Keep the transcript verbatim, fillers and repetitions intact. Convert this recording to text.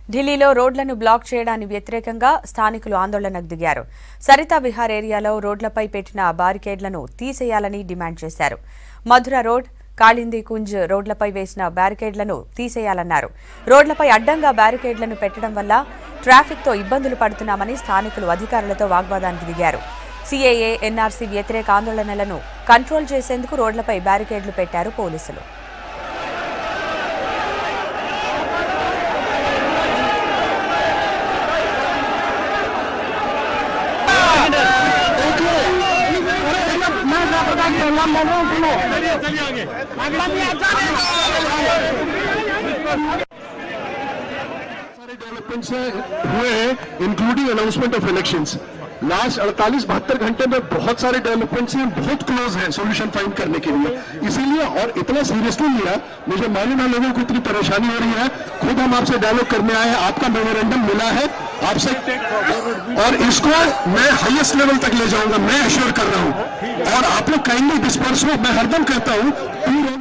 ఢిల్లీలో రోడ్లను బ్లాక్ చేయడానికి వ్యతిరేకంగా స్థానికులు ఆందోళనకు దిగారు. సరితా విహార్ ఏరియాలో రోడ్లపై పెట్టిన బారికేడ్లను తీసేయాలని డిమాండ్ చేశారు. మధుర రోడ్, కాళింది కుంజ్ రోడ్లపై వేసిన బ్యారికేడ్లను తీసేయాలన్నారు. రోడ్లపై అడ్డంగా బ్యారికేడ్లను పెట్టడం వల్ల ట్రాఫిక్తో ఇబ్బందులు పడుతున్నామని స్థానికులు అధికారులతో వాగ్వాదానికి దిగారు. సీఏఏ, ఎన్ఆర్సీ వ్యతిరేక ఆందోళనలను కంట్రోల్ చేసేందుకు రోడ్లపై బ్యారికేడ్లు పెట్టారు పోలీసులు. सारे डेवलपमेंट्स हुए हैं including announcement of elections. Last अड़तालीस बहत्तर घंटे में बहुत सारे डेवलपमेंट्स हैं, बहुत क्लोज हैं सोल्यूशन फाइंड करने के लिए. इसीलिए और इतना सीरियसली लिया, मुझे मालूम है लोगों को इतनी परेशानी हो रही है. खुद हम आपसे डायलॉग करने आए हैं, आपका मेमोरेंडम मिला है आपसे और इसको मैं हाईएस्ट लेवल तक ले जाऊंगा, मैं एश्योर कर रहा हूं. और आप लोग काइंडली डिस्पर्स हो, मैं हरदम कहता हूं